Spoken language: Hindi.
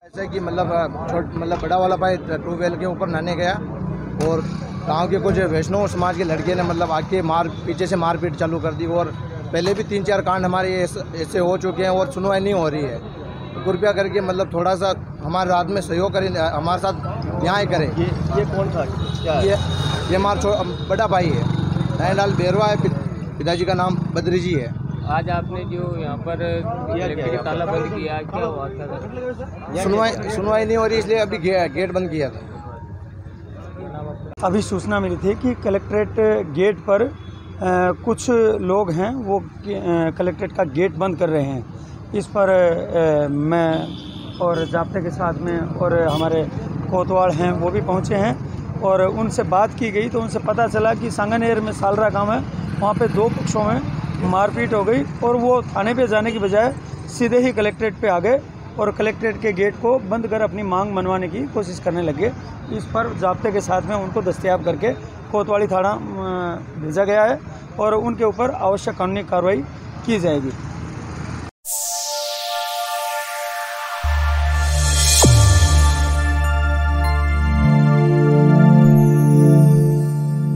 ऐसे कि मतलब बड़ा वाला भाई ट्यूबवेल के ऊपर नहाने गया और गांव के कुछ वैष्णव समाज के लड़के ने मतलब आके पीछे से मारपीट चालू कर दी। और पहले भी 3-4 कांड हमारे ऐसे हो चुके हैं और सुनवाई नहीं हो रही है। तो कृपया करके मतलब थोड़ा सा हमारे रात में सहयोग करें, हमारे साथ न्याय करें। ये कौन था? क्या ये हमारा बड़ा भाई है, नैनीलाल बेरवा है, पिताजी का नाम बद्री जी है। आज आपने जो यहाँ पर ताला बंद किया, क्या हुआ था? सुनवाई नहीं हो रही, इसलिए अभी गेट बंद किया था। अभी सूचना मिली थी कि कलेक्ट्रेट गेट पर कुछ लोग हैं वो कलेक्ट्रेट का गेट बंद कर रहे हैं। इस पर मैं और जाब्ते के साथ में और हमारे कोतवाल हैं वो भी पहुंचे हैं और उनसे बात की गई तो उनसे पता चला कि सांगानेर में सालरा गांव है, वहाँ पे 2 पक्षों में मारपीट हो गई और वो थाने पे जाने की बजाय सीधे ही कलेक्ट्रेट पे आ गए और कलेक्ट्रेट के गेट को बंद कर अपनी मांग मनवाने की कोशिश करने लगे। इस पर जाब्ते के साथ में उनको दस्तयाब करके कोतवाली थाना भेजा गया है और उनके ऊपर आवश्यक कानूनी कार्रवाई की जाएगी।